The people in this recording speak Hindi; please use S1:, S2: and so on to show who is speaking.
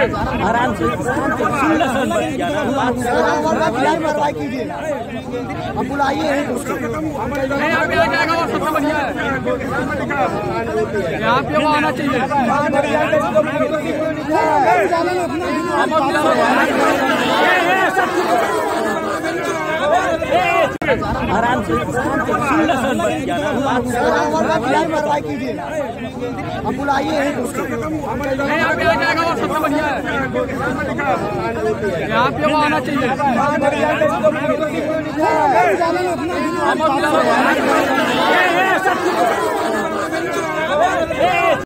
S1: आराम से
S2: कीजिए, अब बुलाइए
S3: यहाँ पे आ जाएगा और सबसे बढ़िया है, यहाँ पे वो आना चाहिए।
S1: आराम से
S2: कीजिए, अब बुलाइए
S3: यहाँ पे आ जाएगा और सबसे बढ़िया है, यहाँ पे वो आना चाहिए।